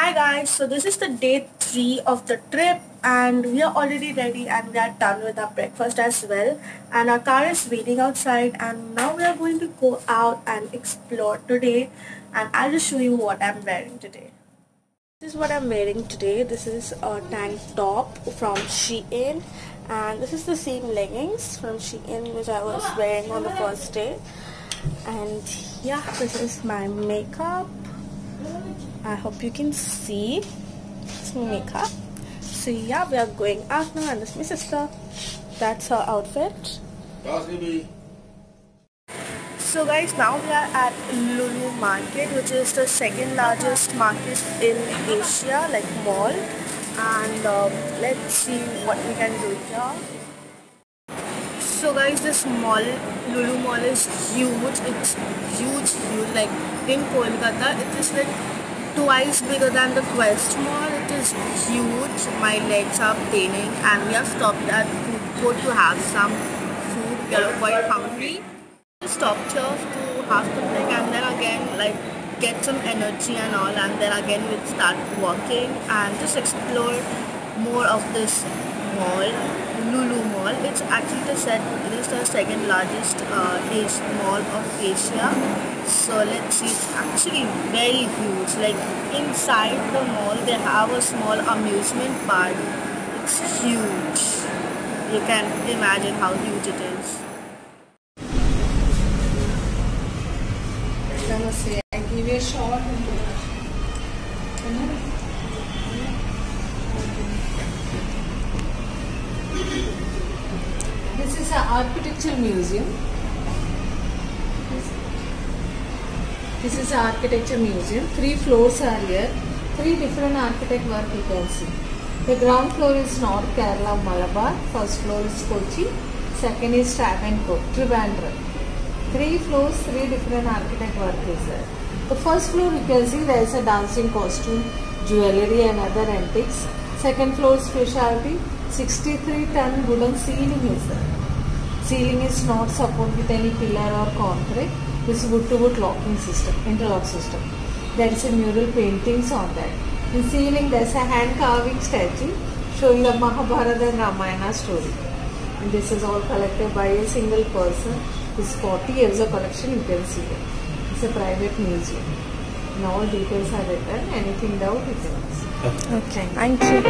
Hi guys, so this is the day 3 of the trip and we are already ready and we are done with our breakfast as well, and our car is waiting outside and now we are going to go out and explore today, and I'll just show you what I'm wearing today. This is what I'm wearing today. This is a tank top from Shein and this is the same leggings from Shein which I was wearing on the first day, and yeah, this is my makeup. I hope you can see it's my makeup. So yeah, we are going out now and this is my sister. That's her outfit. So guys, now we are at Lulu Market, which is the second largest market in Asia, like mall, and let's see what we can do here. So guys, this mall, Lulu Mall, is huge. It's huge, like in Kolkata it is like twice bigger than the Quest Mall. It is huge. My legs are paining and we have stopped at food court to have some food. We are quite hungry. We stopped here to have something and then again like get some energy and all, and then again we'll start walking and just explore more of this mall, Lulu Mall. It's actually the second largest mall of Asia. So let's see, it's actually very huge. Like inside the mall they have a small amusement park. It's huge. You can imagine how huge it is. Namaste. I give you a short This is an architecture museum. This is an architecture museum. 3 floors are here. 3 different architect work you can see. The ground floor is North Kerala, Malabar. First floor is Kochi. Second is Trivandrum. 3 floors, 3 different architect work is there. The first floor you can see there is a dancing costume, jewellery and other antiques. Second floor specialty, 63-ton wooden ceiling is there. Ceiling is not supported with any pillar or concrete. This is wood-to-wood locking system, interlock system. There is a mural paintings on that. In ceiling there is a hand carving statue showing the Mahabharata and Ramayana story. And this is all collected by a single person. This 40 years of collection you can see it. It's a private museum. And all details are written. Anything doubt you can ask. Okay, thank you.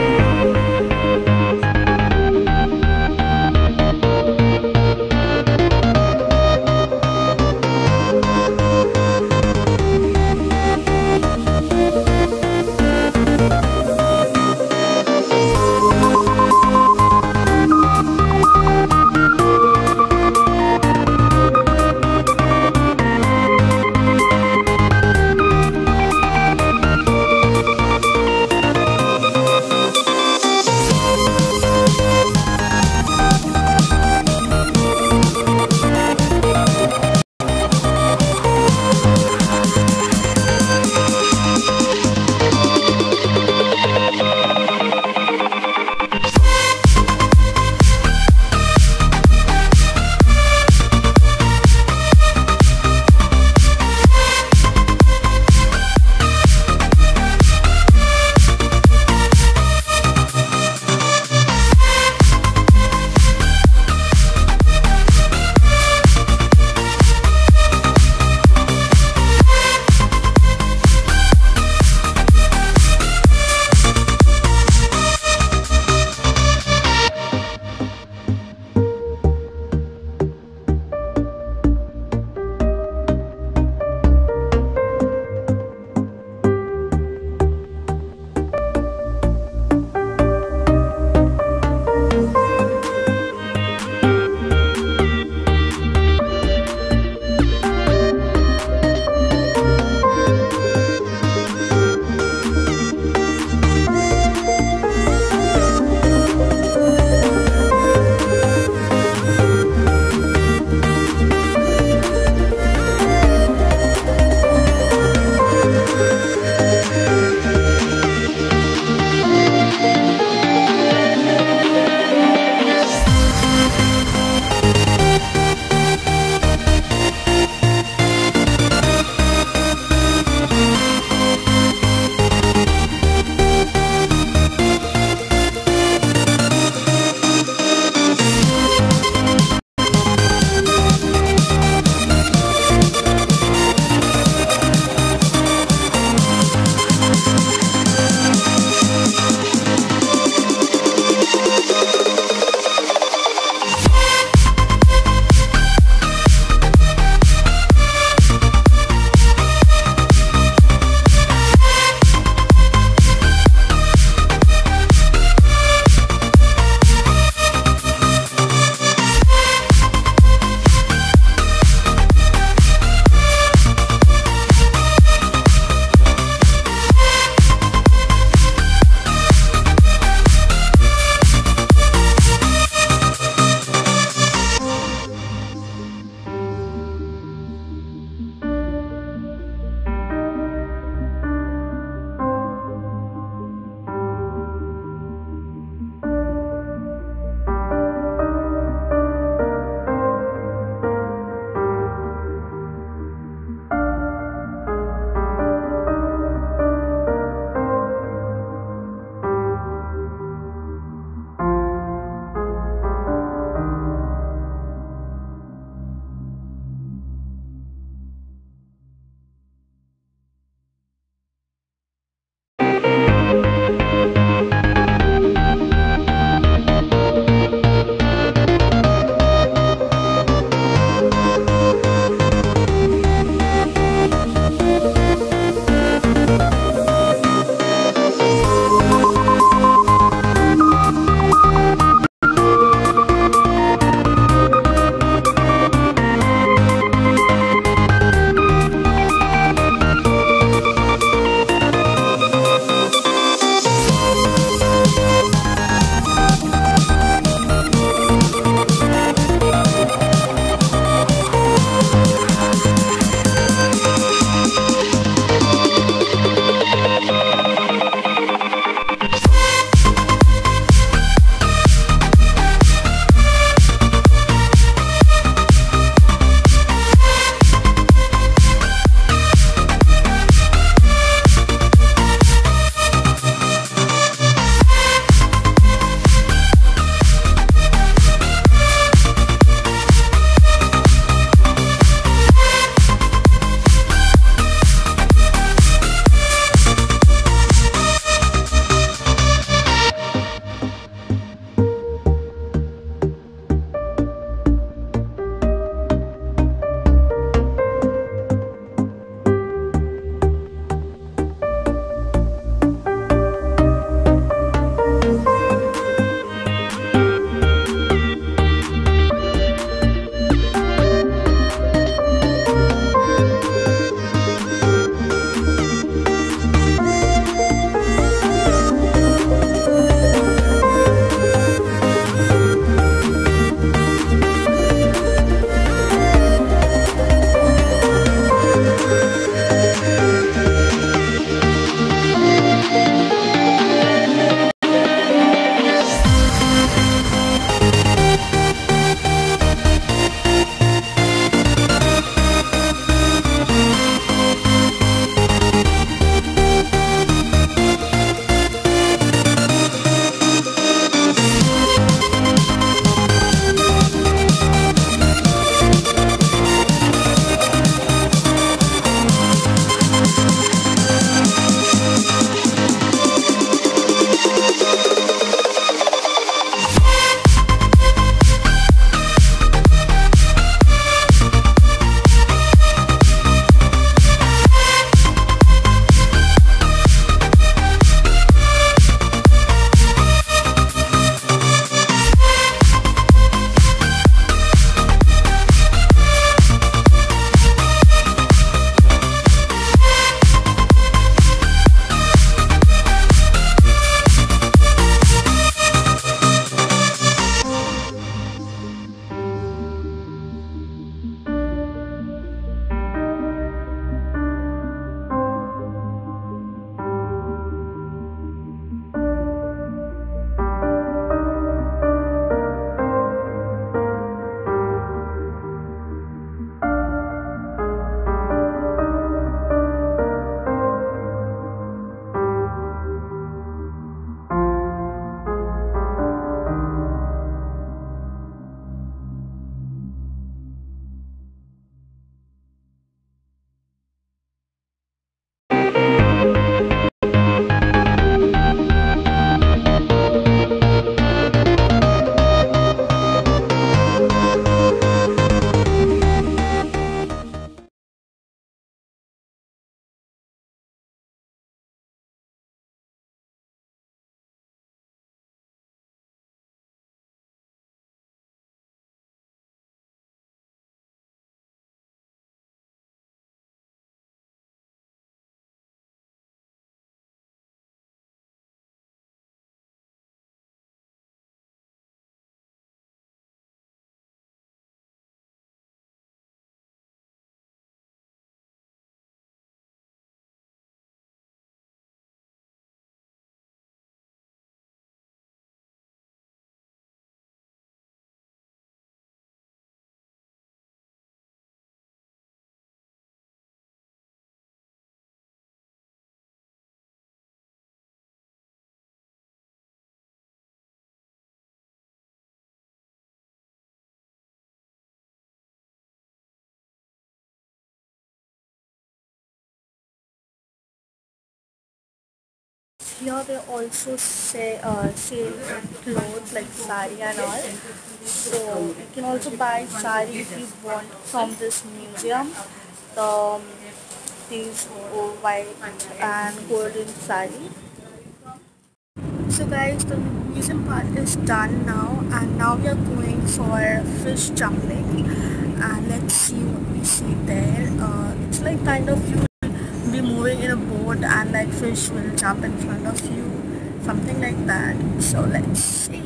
here they also say sale clothes like sari and all. So you can also buy sari if you want from this museum. The these white and golden sari. So guys, the museum part is done now, and now we are going for fish jumping, and let's see what we see there. It's like kind of you will be moving in a boat and like fish will jump in front of you, something like that. So let's see.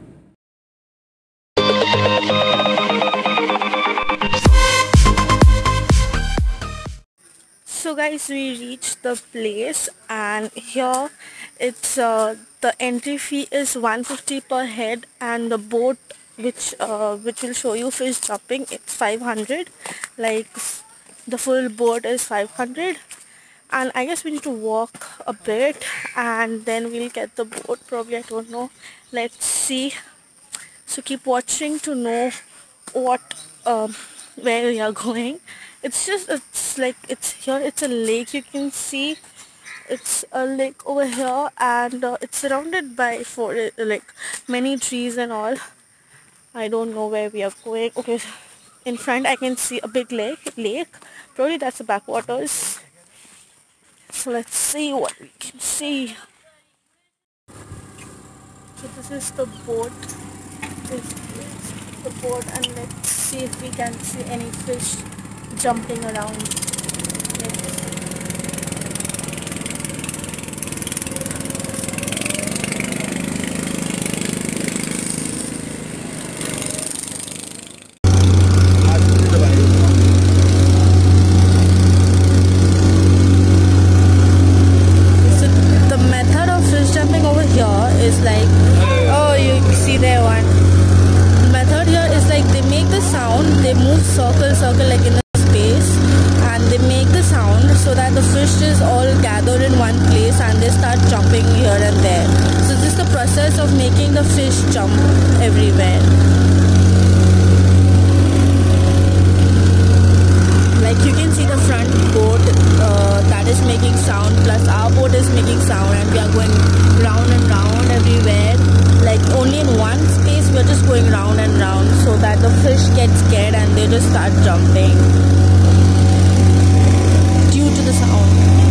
So guys, we reached the place, and here it's the entry fee is 150 per head, and the boat which will show you fish jumping, it's 500. Like the full boat is 500, and I guess we need to walk a bit and then we'll get the boat probably, I don't know. Let's see. So keep watching to know what where we are going. It's like it's here, it's a lake, you can see. It's a lake over here, and it's surrounded by like many trees and all. I don't know where we are going. Okay, in front I can see a big lake. Probably that's the backwaters. So let's see what we can see. So this is the boat. This is the boat, and let's see if we can see any fish jumping around. Let's see. Circle like in the space, and they make the sound so that the fish is all gathered in one place and they start jumping here and there. So this is the process of making the fish jump everywhere. Like you can see the front boat that is making sound, plus our boat is making sound, and we are going round and round everywhere. Like only in one space we're just going round and round so that the fish get scared and they just start jumping due to the sound.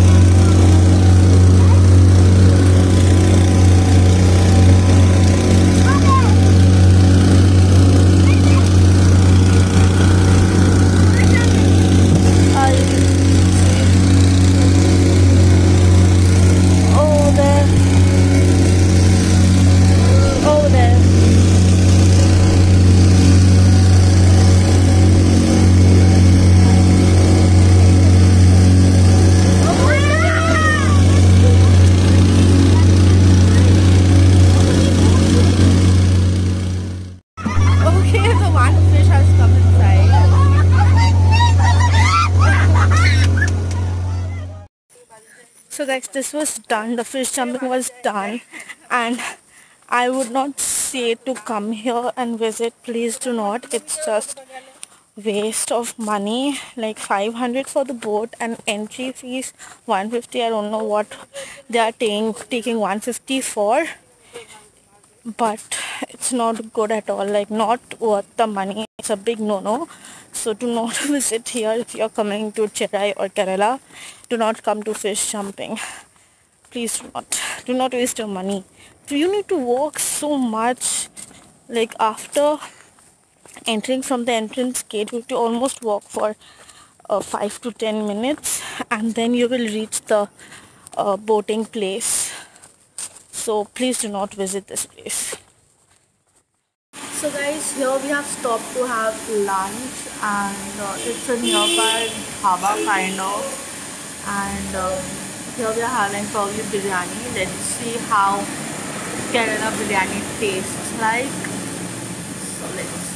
So guys, this was done, the fish jumping was done, and I would not say to come here and visit, please do not. It's just waste of money, like 500 for the boat and entry fees 150. I don't know what they are taking 150 for, but it's not good at all, like not worth the money. It's a big no-no. So do not visit here if you're coming to Cherai or Kerala. Do not come to fish jumping. Please do not waste your money. So you need to walk so much, like after entering from the entrance gate you have to almost walk for 5 to 10 minutes, and then you will reach the boating place. So please do not visit this place. So guys, here we have stopped to have lunch, and it's a nearby dhaba kind of, and here we are having probably biryani. Let's see how Kerala biryani tastes like. So let's see.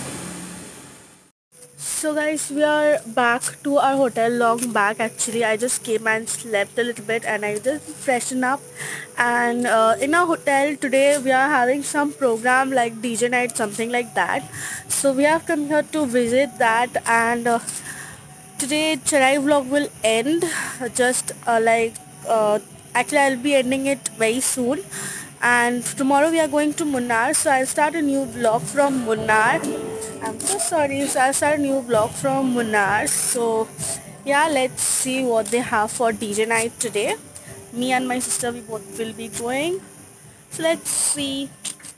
So guys, we are back to our hotel, long back actually. I just came and slept a little bit and I just freshen up, and in our hotel today we are having some program like DJ night, something like that. So we have come here to visit that, and today Cherai vlog will end just like Actually, I'll be ending it very soon. And tomorrow we are going to Munnar, so I'll start a new vlog from Munnar. I'm so sorry, so I'll start a new vlog from Munnar. So yeah, let's see what they have for DJ night today. Me and my sister, we both will be going. So let's see.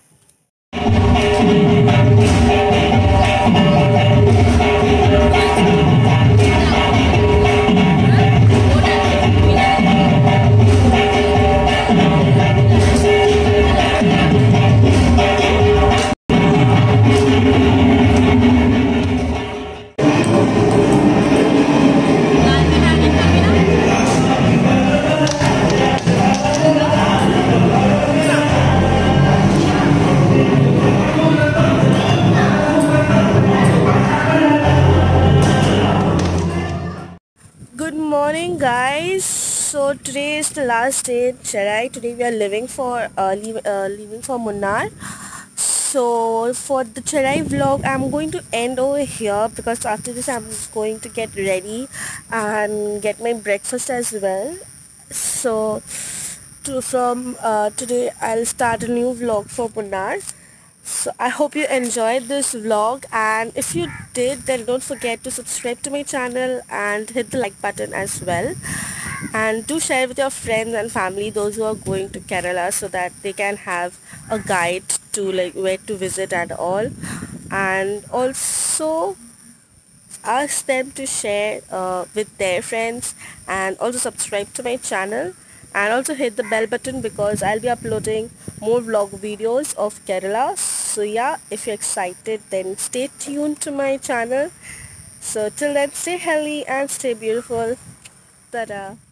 Good morning, guys. So today is the last day in Cherai. Today we are leaving for Munnar. So for the Cherai vlog, I'm going to end over here because after this I'm going to get ready and get my breakfast as well. So from today I'll start a new vlog for Munnar. So I hope you enjoyed this vlog, and if you did, then don't forget to subscribe to my channel and hit the like button as well, and do share with your friends and family, those who are going to Kerala, so that they can have a guide to like where to visit and all. And also ask them to share with their friends, and also subscribe to my channel, and also hit the bell button because I'll be uploading more vlog videos of Kerala. So yeah, if you're excited, then stay tuned to my channel. So till then, stay healthy and stay beautiful. Ta-da.